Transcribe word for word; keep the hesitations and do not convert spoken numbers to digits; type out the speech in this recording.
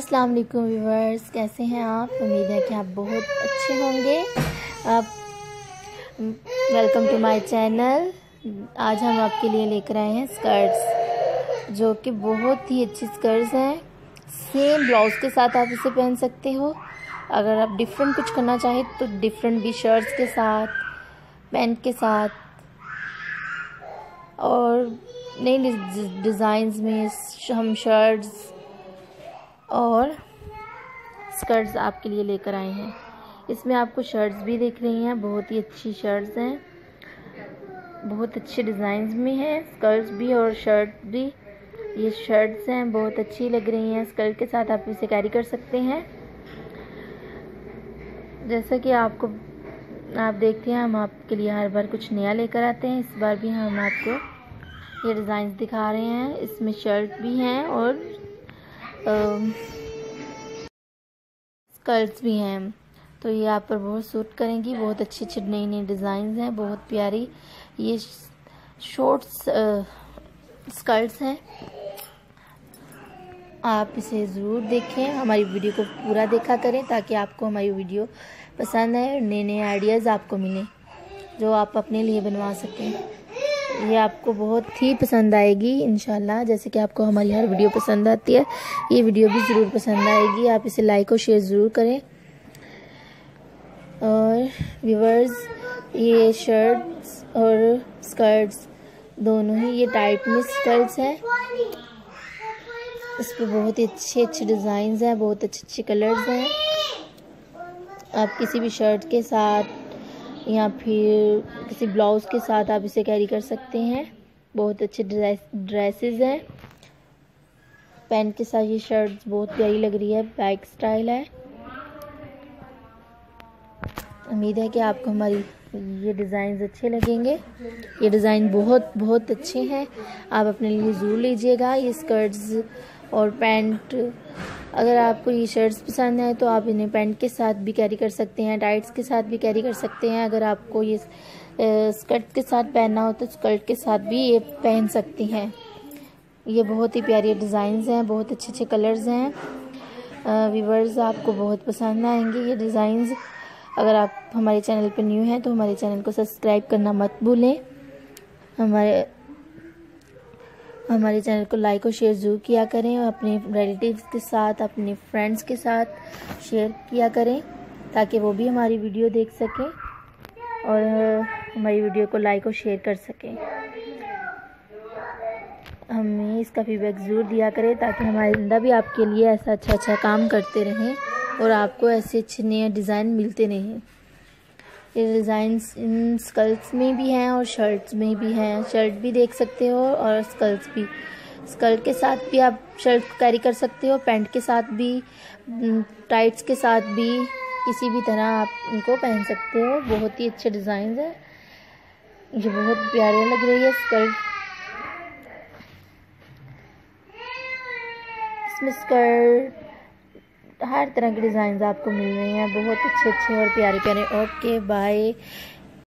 अस्सलाम वालेकुम व्यूअर्स, कैसे हैं आप। उम्मीद है कि आप बहुत अच्छे होंगे। आप वेलकम टू माय चैनल। आज हम आपके लिए लेकर आए हैं स्कर्ट्स, जो कि बहुत ही अच्छी स्कर्ट्स हैं। सेम ब्लाउज के साथ आप इसे पहन सकते हो। अगर आप डिफरेंट कुछ करना चाहें तो डिफरेंट भी शर्ट्स के साथ, पैंट के साथ और नई डिज़ाइंस में हम शर्ट्स और स्कर्ट्स आपके लिए लेकर आए हैं। इसमें आपको शर्ट्स भी दिख रही हैं, बहुत ही अच्छी शर्ट्स हैं, बहुत अच्छे डिज़ाइंस में हैं, स्कर्ट्स भी और शर्ट भी। ये शर्ट्स हैं, बहुत अच्छी लग रही हैं। स्कर्ट के साथ आप इसे कैरी कर सकते हैं। जैसा कि आपको आप देखते हैं, हम आपके लिए हर बार कुछ नया लेकर आते हैं। इस बार भी हम आपको ये डिज़ाइंस दिखा रहे हैं। इसमें शर्ट भी हैं और स्कर्ट्स भी हैं, तो ये आप पर बहुत सूट करेंगी। बहुत अच्छी अच्छी नई नई डिज़ाइंस हैं, बहुत प्यारी। ये शॉर्ट्स स्कर्ट्स हैं। आप इसे ज़रूर देखें, हमारी वीडियो को पूरा देखा करें ताकि आपको हमारी वीडियो पसंद आए और नए नए आइडियाज़ आपको मिलें जो आप अपने लिए बनवा सकें। ये आपको बहुत ही पसंद आएगी इंशाल्लाह। जैसे कि आपको हमारी हर वीडियो पसंद आती है, ये वीडियो भी ज़रूर पसंद आएगी। आप इसे लाइक और शेयर ज़रूर करें। और व्यूअर्स, ये शर्ट्स और स्कर्ट्स दोनों ही ये टाइट में स्कर्ट्स हैं। इस पर बहुत ही अच्छे अच्छे डिज़ाइंस हैं, बहुत अच्छे अच्छे कलर्स हैं। आप किसी भी शर्ट के साथ या फिर किसी ब्लाउज़ के साथ आप इसे कैरी कर सकते हैं। बहुत अच्छे ड्रेस ड्रेसेस हैं। पैंट के साथ ये शर्ट बहुत प्यारी लग रही है, बैक स्टाइल है। उम्मीद है कि आपको हमारी ये डिज़ाइन अच्छे लगेंगे। ये डिज़ाइन बहुत बहुत अच्छे हैं, आप अपने लिए ज़रूर लीजिएगा। ये स्कर्ट्स और पैंट, अगर आपको ये शर्ट्स पसंद आए तो आप इन्हें पैंट के साथ भी कैरी कर सकते हैं, टाइट्स के साथ भी कैरी कर सकते हैं। अगर आपको ये स्कर्ट के साथ पहनना हो तो स्कर्ट के साथ भी ये पहन सकती हैं। ये बहुत ही प्यारी डिज़ाइंस हैं, बहुत अच्छे अच्छे कलर्स हैं। व्यूअर्स, आपको बहुत पसंद आएंगे ये डिज़ाइंस। अगर आप हमारे चैनल पर न्यू हैं तो हमारे चैनल को सब्सक्राइब करना मत भूलें। हमारे हमारे चैनल को लाइक और शेयर ज़रूर किया करें और अपने रिलेटिव्स के साथ, अपने फ्रेंड्स के साथ शेयर किया करें ताकि वो भी हमारी वीडियो देख सकें और हमारी वीडियो को लाइक और शेयर कर सकें। हमें इसका फीडबैक ज़रूर दिया करें ताकि हमारे आइंदा भी आपके लिए ऐसा अच्छा अच्छा काम करते रहें और आपको ऐसे अच्छे नए डिज़ाइन मिलते रहें। ये डिज़ाइंस इन स्कर्ट्स में भी हैं और शर्ट्स में भी हैं। शर्ट भी देख सकते हो और स्कर्ट्स भी। स्कर्ट के साथ भी आप शर्ट को कैरी कर सकते हो, पैंट के साथ भी, टाइट्स के साथ भी, किसी भी तरह आप इनको पहन सकते हो। बहुत ही अच्छे डिज़ाइन है, ये बहुत प्यारे लग रही है स्कर्ट। इसमें स्कर्ट हर तरह के डिज़ाइन आपको मिल रहे हैं, बहुत अच्छे अच्छे और प्यारे प्यारे। Okay bye.